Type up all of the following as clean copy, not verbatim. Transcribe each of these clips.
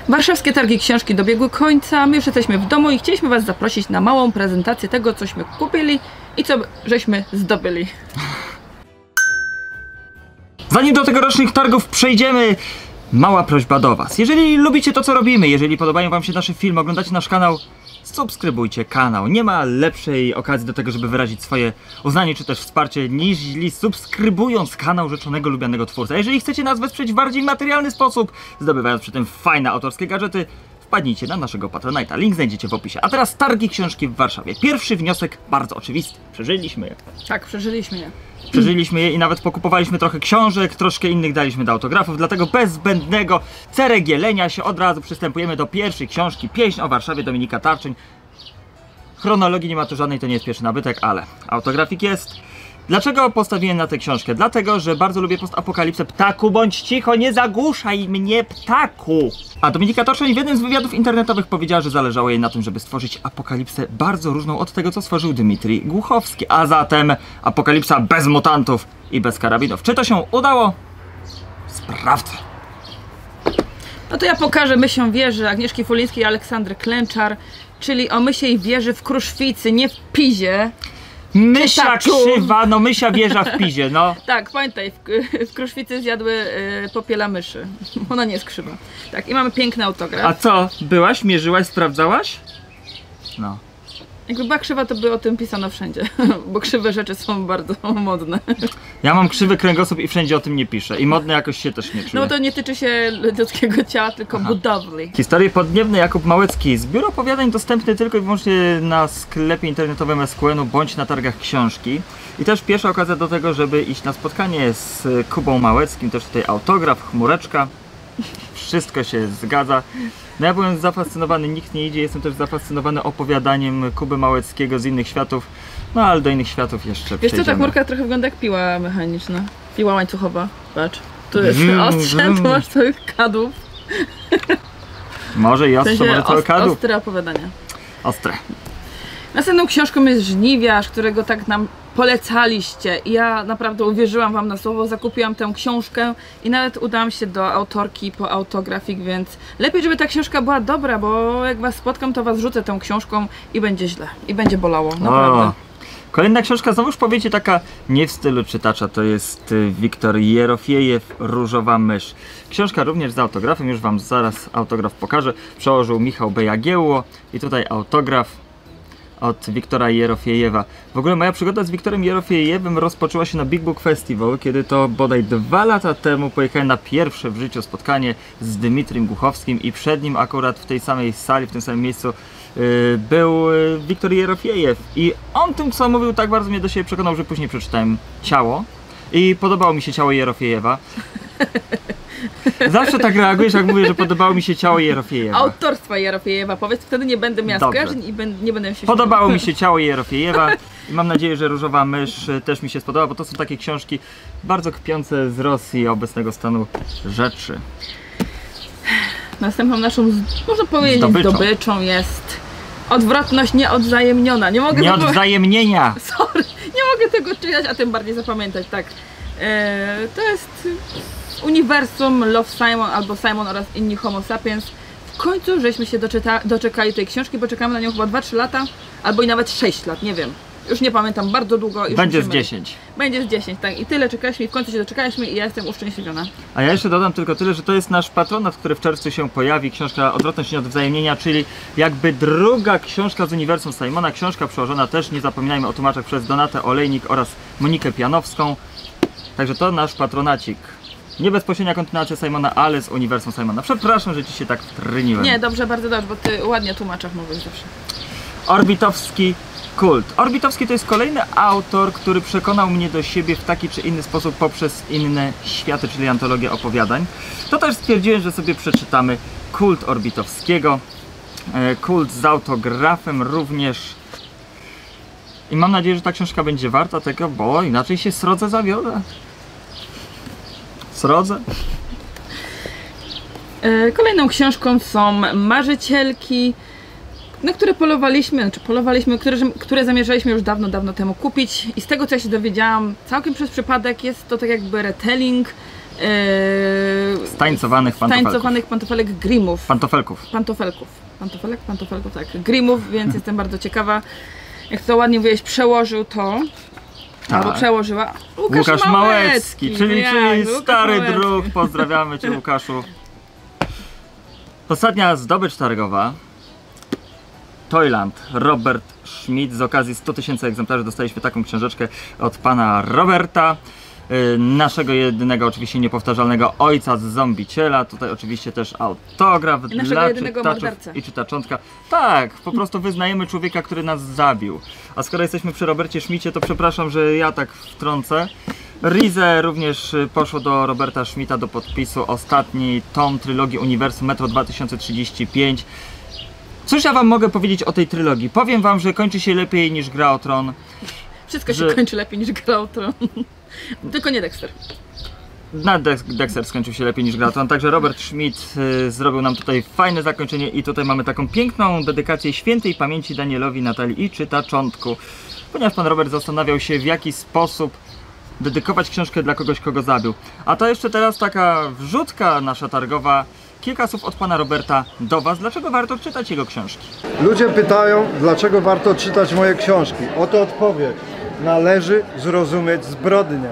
Warszawskie targi książki dobiegły końca, my już jesteśmy w domu i chcieliśmy Was zaprosić na małą prezentację tego, cośmy kupili i co żeśmy zdobyli. Zanim do tegorocznych targów przejdziemy, mała prośba do Was. Jeżeli lubicie to, co robimy, jeżeli podobają Wam się nasze filmy, oglądacie nasz kanał, subskrybujcie kanał. Nie ma lepszej okazji do tego, żeby wyrazić swoje uznanie czy też wsparcie, niż subskrybując kanał rzeczonego, lubianego twórcy. A jeżeli chcecie nas wesprzeć w bardziej materialny sposób, zdobywając przy tym fajne autorskie gadżety, wpadnijcie na naszego Patronite'a. Link znajdziecie w opisie. A teraz targi książki w Warszawie. Pierwszy wniosek bardzo oczywisty. Przeżyliśmy je. Tak, przeżyliśmy je. Przeżyliśmy je i nawet pokupowaliśmy trochę książek, troszkę innych daliśmy do autografów, dlatego bez zbędnego ceregielenia się od razu przystępujemy do pierwszej książki, Pieśń o Warszawie Dominika Tarczyń. Chronologii nie ma tu żadnej, to nie jest pierwszy nabytek, ale autografik jest. Dlaczego postawiłem na tę książkę? Dlatego, że bardzo lubię postapokalipsę. Ptaku, bądź cicho, nie zagłuszaj mnie, ptaku! A Dominika Tarczyń w jednym z wywiadów internetowych powiedziała, że zależało jej na tym, żeby stworzyć apokalipsę bardzo różną od tego, co stworzył Dmitrij Głuchowski. A zatem apokalipsa bez mutantów i bez karabinów. Czy to się udało? Sprawdzę. No to ja pokażę Mysią wieżę Agnieszki Fulińskiej i Aleksandry Klęczar, czyli o Mysiej wieży w Kruszwicy, nie w Pizie. Mysia krzywa, no mysia wieża w Pizie, no. Tak, pamiętaj, w Kruszwicy zjadły popiela myszy. Ona nie jest krzywa. Tak, i mamy piękny autograf. A co? Byłaś, mierzyłaś, sprawdzałaś? No. Jakby była krzywa, to by o tym pisano wszędzie, bo krzywe rzeczy są bardzo modne. Ja mam krzywy kręgosłup i wszędzie o tym nie piszę. I modne jakoś się też nie czuję. No bo to nie tyczy się ludzkiego ciała, tylko budowli. Historie podniebne Jakub Małecki. Zbiór opowiadań dostępny tylko i wyłącznie na sklepie internetowym SQN-u bądź na targach książki. I też pierwsza okazja do tego, żeby iść na spotkanie z Kubą Małeckim. Też tutaj autograf, chmureczka. Wszystko się zgadza. No ja byłem zafascynowany, nikt nie idzie, jestem też zafascynowany opowiadaniem Kuby Małeckiego z innych światów, no ale do innych światów jeszcze Wiesz co, ta chmurka trochę wygląda jak piła mechaniczna, piła łańcuchowa, patrz, tu jest ostrze, tu masz całych kadłub. Może i ostrze, może całe kadłub. Ostre opowiadania. Ostre. Następną książką jest Żniwiarz, którego tak nam polecaliście i ja naprawdę uwierzyłam Wam na słowo, zakupiłam tę książkę i nawet udałam się do autorki po autografik, więc lepiej, żeby ta książka była dobra, bo jak Was spotkam, to Was rzucę tą książką i będzie źle, i będzie bolało, naprawdę. O. Kolejna książka, znowuż powiecie, taka nie w stylu czytacza, to jest Wiktor Jerofiejew, Różowa mysz. Książka również z autografem, już Wam zaraz autograf pokażę. Przełożył Michał B. Jagiełło i tutaj autograf od Wiktora Jerofiejewa. W ogóle moja przygoda z Wiktorem Jerofiejewem rozpoczęła się na Big Book Festival, kiedy to bodaj 2 lata temu pojechałem na pierwsze w życiu spotkanie z Dmitrijem Głuchowskim i przed nim akurat w tej samej sali, w tym samym miejscu był Wiktor Jerofiejew i on tym, co mówił, tak bardzo mnie do siebie przekonał, że później przeczytałem Ciało i podobało mi się Ciało Jerofiejewa. Zawsze tak reagujesz, jak mówię, że podobało mi się Ciało Jerofiejewa. Autorstwa Jerofiejewa, powiedz, wtedy nie będę miała skojarzeń i nie będę się Podobało mi się Ciało Jerofiejewa i mam nadzieję, że Różowa mysz też mi się spodoba, bo to są takie książki bardzo kpiące z Rosji i obecnego stanu rzeczy. Następną naszą, można powiedzieć, zdobyczą jest Odwrotność nieodwzajemniona. Nie mogę Nieodwzajemnienia! Sorry, nie mogę tego czytać, a tym bardziej zapamiętać, tak. To jest uniwersum Love Simon albo Simon oraz inni Homo sapiens. W końcu żeśmy się doczekali tej książki, bo czekamy na nią chyba 2-3 lata, albo i nawet 6 lat, nie wiem. Już nie pamiętam, bardzo długo. Już będzie z 10. Będzie z 10, tak. I tyle czekaliśmy i w końcu się doczekaliśmy i ja jestem uszczęśliwiona. A ja jeszcze dodam tylko tyle, że to jest nasz patronat, który w czerwcu się pojawi. Książka Odwrotność nieodwzajemnienia, czyli jakby druga książka z uniwersum Simona. Książka przełożona też, nie zapominajmy o tłumaczach, przez Donatę Olejnik oraz Monikę Pianowską. Także to nasz patronacik. Nie bezpośrednia kontynuacja Simona, ale z uniwersum Simona. Przepraszam, że Ci się tak wtryniłem. Nie, dobrze, bardzo dobrze, bo Ty ładnie o tłumaczach mówisz zawsze. Orbitowski Kult. Orbitowski to jest kolejny autor, który przekonał mnie do siebie w taki czy inny sposób poprzez inne światy, czyli antologię opowiadań. To też stwierdziłem, że sobie przeczytamy Kult Orbitowskiego. Kult z autografem również. I mam nadzieję, że ta książka będzie warta tego, bo inaczej się srodze zawiodę. Srodze? Kolejną książką są Marzycielki, na które które zamierzaliśmy już dawno temu kupić i z tego, co ja się dowiedziałam, całkiem przez przypadek jest to tak jakby retelling Stańcowanych pantofelek Grimmów. Pantofelków. Pantofelków, tak. Grimmów, więc jestem bardzo ciekawa, jak to ładnie mówiłeś, przełożył to. Tak. Albo przełożyła Łukasz Małecki, czyli stary druh. Pozdrawiamy Cię, Łukaszu. Ostatnia zdobycz targowa. Toyland, Robert Schmidt. Z okazji 100 000 egzemplarzy dostaliśmy taką książeczkę od pana Roberta. Naszego jedynego, oczywiście niepowtarzalnego ojca z Zombiciela. Tutaj oczywiście też autograf dla czytaczów i czytaczątka. Tak, po prostu wyznajemy człowieka, który nas zabił. A skoro jesteśmy przy Robercie Schmidcie, to przepraszam, że ja tak wtrącę. Rize również poszło do Roberta Schmidta do podpisu ostatni tom trylogii Uniwersum Metro 2035. Cóż ja wam mogę powiedzieć o tej trylogii? Powiem wam, że kończy się lepiej niż Gra o Tron. Wszystko się kończy lepiej niż Gra o Tron. Tylko nie Dexter. Dexter skończył się lepiej niż Gra o Tron, także Robert Schmidt zrobił nam tutaj fajne zakończenie i tutaj mamy taką piękną dedykację świętej pamięci Danielowi, Natalii i czytaczątku. Ponieważ pan Robert zastanawiał się, w jaki sposób dedykować książkę dla kogoś, kogo zabił. A to jeszcze teraz taka wrzutka nasza targowa. Kilka słów od pana Roberta do was. Dlaczego warto czytać jego książki? Ludzie pytają, dlaczego warto czytać moje książki. Oto odpowiedź. Należy zrozumieć zbrodnie.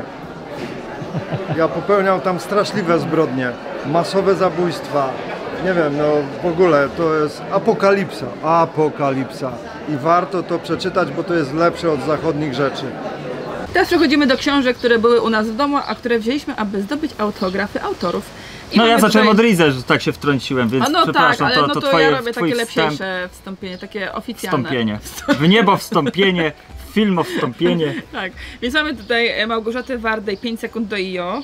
Ja popełniam tam straszliwe zbrodnie, masowe zabójstwa. Nie wiem, no w ogóle to jest apokalipsa. Apokalipsa. I warto to przeczytać, bo to jest lepsze od zachodnich rzeczy. Teraz przechodzimy do książek, które były u nas w domu, a które wzięliśmy, aby zdobyć autografy autorów. No ja zacząłem od Rize, że tak się wtrąciłem, więc no przepraszam, tak, ale to twoje, ja robię takie wstęp, lepsze wstąpienie, takie oficjalne. Wstąpienie. W niebo wstąpienie, w film o wstąpienie. Tak, więc mamy tutaj Małgorzatę Wardę 5 sekund do IO.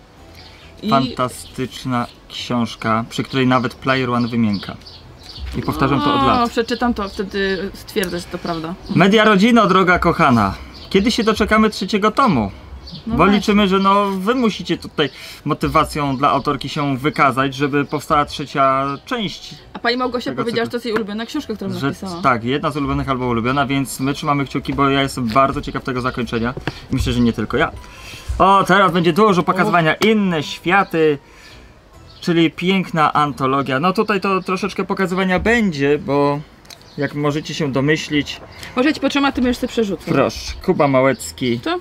Fantastyczna książka, przy której nawet Player One wymięka. I powtarzam to od lat. Przeczytam to, wtedy stwierdzę, że to prawda. Media Rodzino, droga kochana. Kiedy się doczekamy 3. tomu? No bo właśnie. liczymy, że no wy musicie tutaj motywacją dla autorki się wykazać, żeby powstała 3. część. A pani Małgosia tego powiedziała, cyklu. że to jest jej ulubiona książka, którą napisała. Tak, jedna z ulubionych albo ulubiona, więc my trzymamy kciuki, bo ja jestem bardzo ciekaw tego zakończenia. Myślę, że nie tylko ja. O, teraz będzie dużo pokazywania Inne światy, czyli piękna antologia. No tutaj to troszeczkę pokazywania będzie, bo jak możecie się domyślić... Może ja ci potrzymam, a ty będziesz sobie przerzucał. Proszę, Kuba Małecki. To?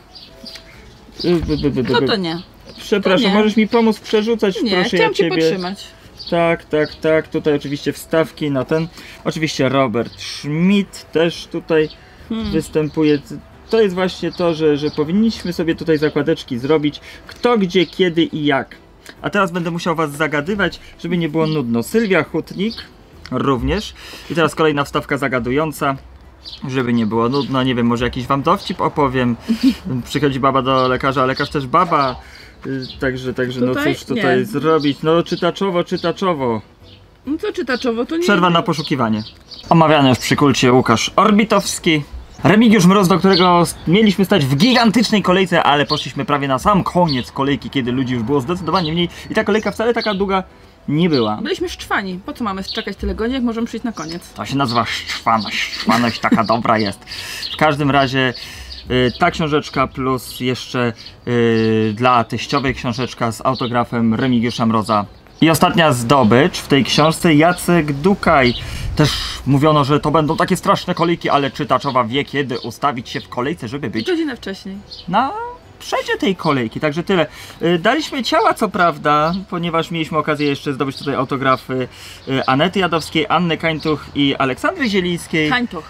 No to nie. Przepraszam, To nie. możesz mi pomóc przerzucać? Nie, proszę, chciałam ja cię ciebie. podtrzymać. Tak. Tutaj oczywiście wstawki na ten. Oczywiście Robert Schmidt też tutaj występuje. To jest właśnie to, że powinniśmy sobie tutaj zakładeczki zrobić. Kto, gdzie, kiedy i jak. A teraz będę musiał was zagadywać, żeby nie było nudno. Sylwia Hutnik również. I teraz kolejna wstawka zagadująca. Żeby nie było nudno, nie wiem, może jakiś wam dowcip opowiem. Przychodzi baba do lekarza, a lekarz też baba. Także no cóż tutaj nie. zrobić? No czytaczowo. No to czytaczowo to nie. Przerwa na poszukiwanie. Omawiany już przy kulcie Łukasz Orbitowski. Remigiusz Mróz, do którego mieliśmy stać w gigantycznej kolejce, ale poszliśmy prawie na sam koniec kolejki, kiedy ludzi już było zdecydowanie mniej i ta kolejka wcale taka długa nie była. Byliśmy szczwani. Po co mamy czekać tyle godzin, jak możemy przyjść na koniec? To się nazywa szczwaność taka dobra jest. W każdym razie ta książeczka plus jeszcze dla teściowej książeczka z autografem Remigiusza Mroza. I ostatnia zdobycz w tej książce, Jacek Dukaj. Też mówiono, że to będą takie straszne kolejki, ale czytaczowa wie, kiedy ustawić się w kolejce, żeby być Godzinę wcześniej. na przedzie tej kolejki, także tyle. Daliśmy ciała, co prawda, ponieważ mieliśmy okazję jeszcze zdobyć tutaj autografy Anety Jadowskiej, Anny Kańtuch i Aleksandry Zielińskiej.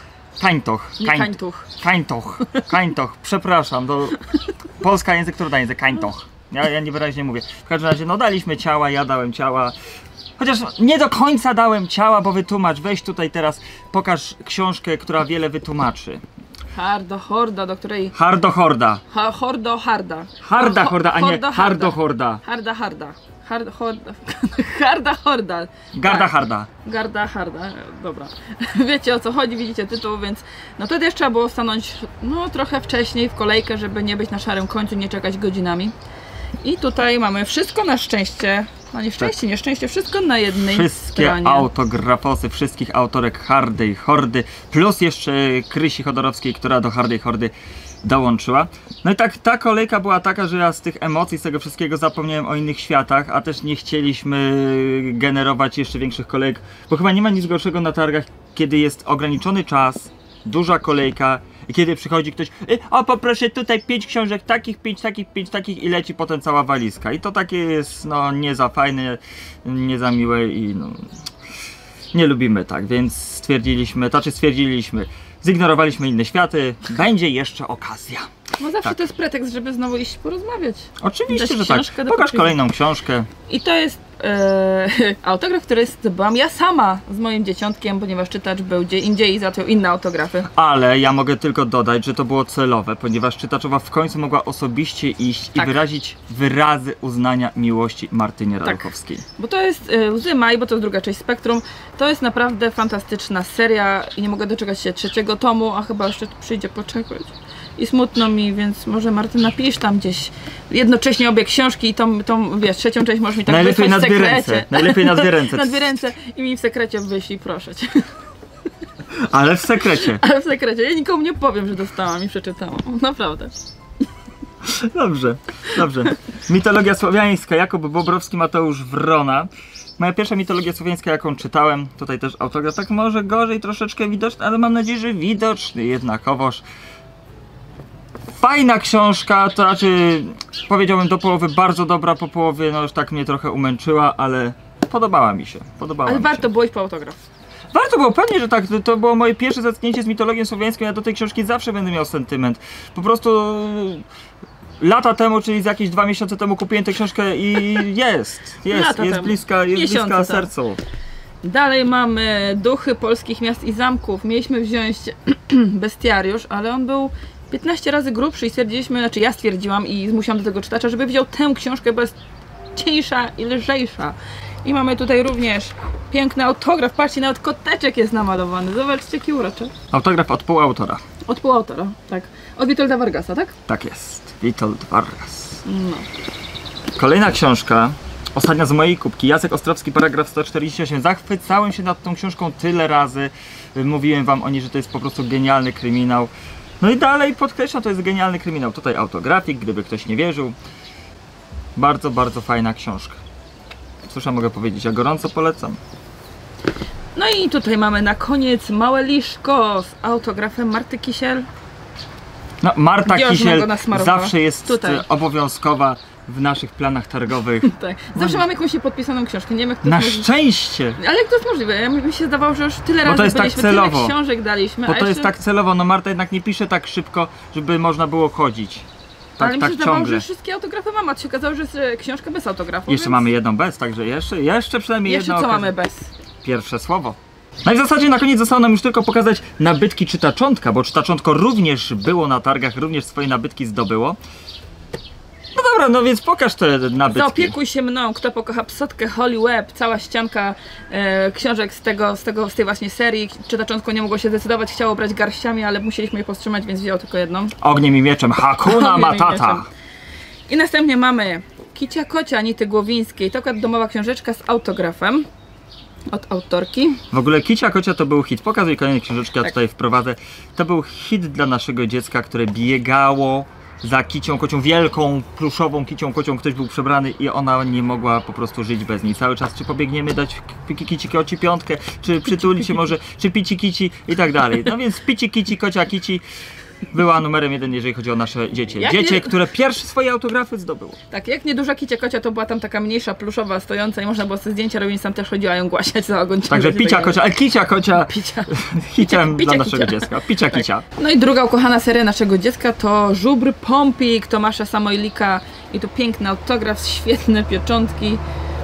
Kańtoch, przepraszam, to polska język, trudny język, Kańtoch. Ja niewyraźnie mówię. W każdym razie, no daliśmy ciała, ja dałem ciała. Chociaż nie do końca dałem ciała, bo wytłumacz, weź tutaj teraz, pokaż książkę, która wiele wytłumaczy. Horda, do której... Harda. Harda. Harda horda, a nie hardo horda. Harda. Garda harda, dobra. Wiecie, o co chodzi, widzicie tytuł, więc no to też trzeba było stanąć no trochę wcześniej w kolejkę, żeby nie być na szarym końcu, nie czekać godzinami. I tutaj mamy wszystko na szczęście, no nieszczęście, wszystko na jednej Wszystkie stronie. autografosy wszystkich autorek Hardej Hordy, plus jeszcze Krysi Chodorowskiej, która do Hardej Hordy dołączyła. No i tak ta kolejka była taka, że ja z tych emocji, z tego wszystkiego zapomniałem o innych światach, a też nie chcieliśmy generować jeszcze większych kolejek, bo chyba nie ma nic gorszego na targach, kiedy jest ograniczony czas, duża kolejka i kiedy przychodzi ktoś, o poproszę tutaj 5 książek takich, 5 takich, 5 takich i leci potem cała walizka. I to takie jest no nie za fajne, nie za miłe i no nie lubimy tak, więc stwierdziliśmy, zignorowaliśmy inne światy, będzie jeszcze okazja. No zawsze Tak. to jest pretekst, żeby znowu iść porozmawiać. Oczywiście, Dać że tak. książkę do Pokaż popisu. kolejną książkę. I to jest autograf, który zdobyłam ja sama z moim dzieciątkiem, ponieważ czytacz był gdzie indziej i załatwiał inne autografy. Ale ja mogę tylko dodać, że to było celowe, ponieważ czytaczowa w końcu mogła osobiście iść Tak. i wyrazić wyrazy uznania miłości Martynie Radkowskiej. Bo to jest Łzy Maj, bo to jest druga część Spektrum. To jest naprawdę fantastyczna seria i nie mogę doczekać się 3. tomu, a chyba jeszcze tu przyjdzie poczekać. I smutno mi, więc może Martyna napisz tam gdzieś jednocześnie obie książki i tą wiesz, 3. część możesz mi tak Najlepiej na wysłać w dwie sekrecie. ręce. Najlepiej na dwie ręce. Na 2 ręce i mi w sekrecie wyślij, proszę cię. Ale w sekrecie. Ale w sekrecie. Ja nikomu nie powiem, że dostałam i przeczytałam. Naprawdę. Dobrze, dobrze. Mitologia słowiańska, Jakub Bobrowski, Mateusz Wrona. Moja pierwsza mitologia słowiańska, jaką czytałem, tutaj też autograf, tak może gorzej troszeczkę widoczny, ale mam nadzieję, że widoczny jednakowoż. Fajna książka, to znaczy powiedziałbym do połowy bardzo dobra, po połowie no już tak mnie trochę umęczyła, ale podobała mi się. Ale warto było iść po autograf. Warto było, pewnie, że tak, to było moje pierwsze zetknięcie z mitologią słowiańską, ja do tej książki zawsze będę miał sentyment. Po prostu lata temu, czyli z jakieś 2 miesiące temu kupiłem tę książkę i jest temu. bliska Miesiące temu. sercu. Dalej mamy Duchy polskich miast i zamków. Mieliśmy wziąć Bestiariusz, ale on był 15 razy grubszy i stwierdziliśmy, znaczy ja stwierdziłam i zmusiłam do tego czytacza, żeby wziął tę książkę, bo jest cieńsza i lżejsza. I mamy tutaj również piękny autograf. Patrzcie, nawet koteczek jest namalowany. Zobaczcie, jaki uroczy. Autograf od półautora. Od półautora, tak. Od Witolda Vargasa, tak? Tak jest, Witold Vargas. No. Kolejna książka, ostatnia z mojej kubki, Jacek Ostrowski, paragraf 148. Zachwycałem się nad tą książką tyle razy. Mówiłem wam o niej, że to jest po prostu genialny kryminał. No i dalej podkreślam, to jest genialny kryminał. Tutaj autografik, gdyby ktoś nie wierzył. Bardzo, bardzo fajna książka. Cóż ja mogę powiedzieć, ja gorąco polecam. No i tutaj mamy na koniec Małe Liszko z autografem Marty Kisiel. No, Marta Gdzie Kisiel go nasmarowała? zawsze jest Tutaj. obowiązkowa w naszych planach targowych. Tak. Zawsze mam jakąś podpisaną książkę, nie wiem jak to Na jest możliwe. szczęście! Ale jak to jest możliwe? Ja mi się zdawało, że już tyle Bo to razy jest tak byliśmy, celowo. tyle książek daliśmy, Bo a to jest jeszcze... tak celowo, no Marta jednak nie pisze tak szybko, żeby można było chodzić. Tak, ale mi tak się zdawało, ciągle. że wszystkie autografy mam, a to się okazało, że jest książka bez autografu. Jeszcze więc... mamy jedną bez, także jeszcze przynajmniej Jeszcze jedno co okazję. mamy bez? Pierwsze słowo. No i w zasadzie na koniec zostało nam już tylko pokazać nabytki czytaczątka, bo czytaczątko również było na targach, również swoje nabytki zdobyło. No dobra, no więc pokaż te nabytki. Zaopiekuj się mną, kto pokocha Psotkę, Holly Web, cała ścianka książek z tej właśnie serii. Czytaczątko nie mogło się zdecydować, chciało brać garściami, ale musieliśmy je powstrzymać, więc wzięło tylko jedną. Ogniem i mieczem, Hakuna Ogniem i Matata. mieczem. I następnie mamy Kicia Kocia Anity Głowińskiej, to akurat domowa książeczka z autografem od autorki. W ogóle Kicia Kocia to był hit. Pokazuj kolejne książeczki, ja Tak. tutaj wprowadzę. To był hit dla naszego dziecka, które biegało za kicią kocią, wielką, pluszową kicią kocią. Ktoś był przebrany i ona nie mogła po prostu żyć bez niej. Cały czas czy pobiegniemy dać kici koci piątkę, czy przytulić się może, czy pici kici i tak dalej. No więc pici kici, kocia kici była numerem 1, jeżeli chodzi o nasze dzieci. Jak Dziecię, nie- które pierwsze swoje autografy zdobyło. Tak, jak nieduża Kicia Kocia to była tam taka mniejsza, pluszowa, stojąca i można było sobie zdjęcia robić, tam też chodziła ją głasiać za ogon. Także ciągać i picia tak dalej. kocia, ale kicia kocia Picia. hitem picia dla naszego kicia. dziecka. Picia kicia. No i druga ukochana seria naszego dziecka to Żubr Pompik Tomasza Samojlika i tu piękny autograf, świetne pieczątki.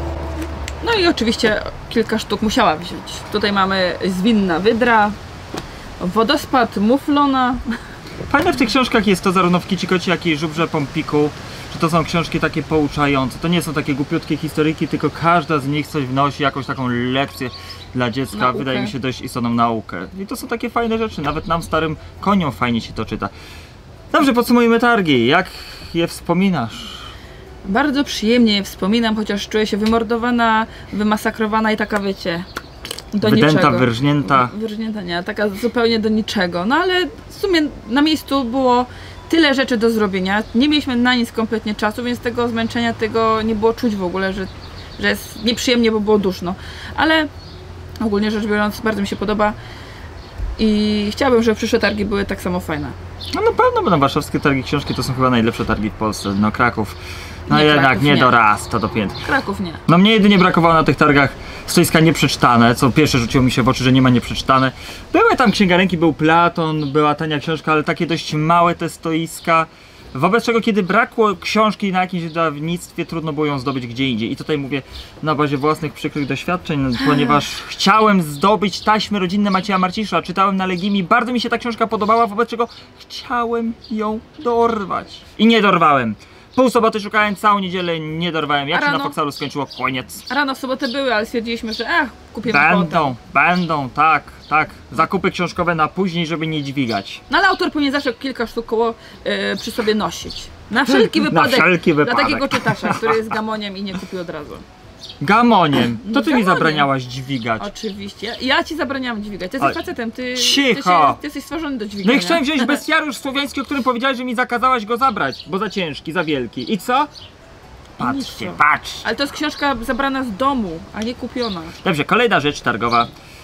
No i oczywiście kilka sztuk musiała wziąć. Tutaj mamy Zwinna Wydra, Wodospad Muflona. Fajne w tych książkach jest to zarówno w Kici Koci, jak i Żubrze Pompiku, że to są książki takie pouczające. To nie są takie głupiutkie historyjki, tylko każda z nich coś wnosi, jakąś taką lekcję dla dziecka, Naukę. wydaje mi się dość istotną naukę. I to są takie fajne rzeczy, nawet nam starym koniom fajnie się to czyta. Dobrze, podsumujmy targi. Jak je wspominasz? Bardzo przyjemnie je wspominam, chociaż czuję się wymordowana, wymasakrowana i taka wiecie, do Wydęta, niczego. wyrżnięta. Wyrżnięta nie, taka zupełnie do niczego. No ale w sumie na miejscu było tyle rzeczy do zrobienia, nie mieliśmy na nic kompletnie czasu, więc tego zmęczenia, tego nie było czuć w ogóle, że jest nieprzyjemnie, bo było duszno. Ale ogólnie rzecz biorąc, bardzo mi się podoba i chciałabym, żeby przyszłe targi były tak samo fajne. No na pewno będą warszawskie targi książki, to są chyba najlepsze targi w Polsce. No Kraków, no Nie, jednak Kraków nie nie. do raz, to do pięt. Kraków nie. No mnie jedynie brakowało na tych targach stoiska nieprzeczytane, co pierwsze rzuciło mi się w oczy, że nie ma nieprzeczytane. Były tam księgarenki, był Platon, była tania książka, ale takie dość małe te stoiska. Wobec czego, kiedy brakło książki na jakimś wydawnictwie, trudno było ją zdobyć gdzie indziej. I tutaj mówię na bazie własnych przykrych doświadczeń, ponieważ chciałem zdobyć taśmy rodzinne Macieja Marcisza, czytałem na Legimi, bardzo mi się ta książka podobała, wobec czego chciałem ją dorwać. I nie dorwałem. Pół soboty szukałem, całą niedzielę nie dorwałem. Jak się na rano? Foxalu skończyło? Koniec. Rano w sobotę były, ale stwierdziliśmy, że kupimy Będą, tak. Zakupy książkowe na później, żeby nie dźwigać. No ale autor powinien zawsze kilka sztuk koło przy sobie nosić. Na wszelki wypadek. Na wszelki wypadek. Dla takiego czytacza, który jest gamoniem i nie kupił od razu. Gamoniem. To ty mi Gamoniem. zabraniałaś dźwigać. Oczywiście. Ja ci zabraniam dźwigać. Ty jesteś facetem, ty Cicho! ty jesteś stworzony do No dźwigania. i chciałem wziąć bestiariusz słowiański, o którym powiedziałeś, że mi zakazałaś go zabrać, bo za ciężki, za wielki. I co? Patrzcie, nic. patrz. Ale to jest książka zabrana z domu, a nie kupiona. Dobrze, kolejna rzecz targowa.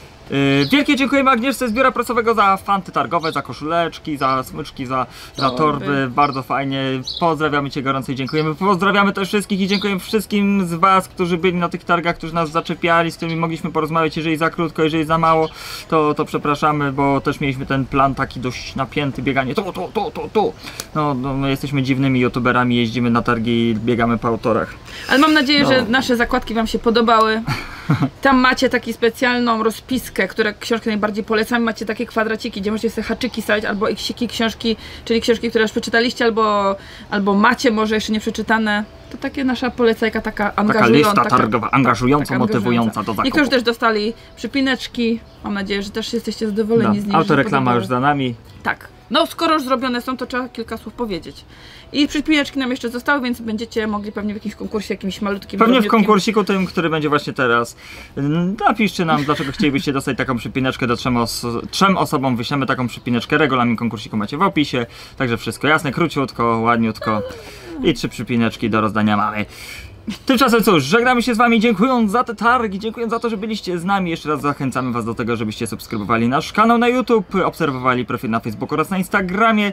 Wielkie dziękujemy Agnieszce z biura prasowego za fanty targowe, za koszuleczki, za smyczki, za torby. Bardzo fajnie. Pozdrawiamy Cię gorąco i dziękujemy. Pozdrawiamy też wszystkich i dziękujemy wszystkim z Was, którzy byli na tych targach, którzy nas zaczepiali, z którymi mogliśmy porozmawiać. Jeżeli za krótko, jeżeli za mało, to przepraszamy, bo też mieliśmy ten plan taki dość napięty, bieganie tu. No, my jesteśmy dziwnymi youtuberami, jeździmy na targi i biegamy po autorach. Ale mam nadzieję, że nasze zakładki Wam się podobały. Tam macie taką specjalną rozpiskę, które książki najbardziej polecam. Macie takie kwadraciki, gdzie możecie sobie haczyki stawiać, albo iksiki książki, czyli książki, które już przeczytaliście, albo macie może jeszcze nie przeczytane. To takie nasza polecajka, taka angażująca. Taka lista targowa, angażująca, taka motywująca do zakupu. Niektórzy też dostali przypineczki. Mam nadzieję, że też jesteście zadowoleni z nich. Autoreklama już za nami. Tak. No skoro już zrobione są, to trzeba kilka słów powiedzieć. I przypineczki nam jeszcze zostały, więc będziecie mogli pewnie w jakimś konkursie, jakimś malutkim. Pewnie w konkursiku tym, który będzie właśnie teraz. Napiszcie nam, dlaczego chcielibyście dostać taką przypineczkę do trzem osobom. Wyślemy taką przypineczkę. Regulamin konkursiku macie w opisie. Także wszystko jasne, króciutko, ładniutko. I 3 przypineczki do rozdania mamy. Tymczasem cóż, żegnamy się z Wami, dziękując za te targi, dziękując za to, że byliście z nami. Jeszcze raz zachęcamy Was do tego, żebyście subskrybowali nasz kanał na YouTube, obserwowali profil na Facebooku oraz na Instagramie.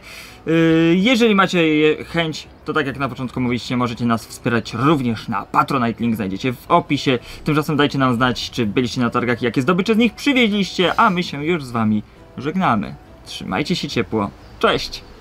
Jeżeli macie chęć, to tak jak na początku mówiliście, możecie nas wspierać również na Patronite, link znajdziecie w opisie. Tymczasem dajcie nam znać, czy byliście na targach i jakie zdobycze z nich przywieźliście, a my się już z Wami żegnamy. Trzymajcie się ciepło, cześć!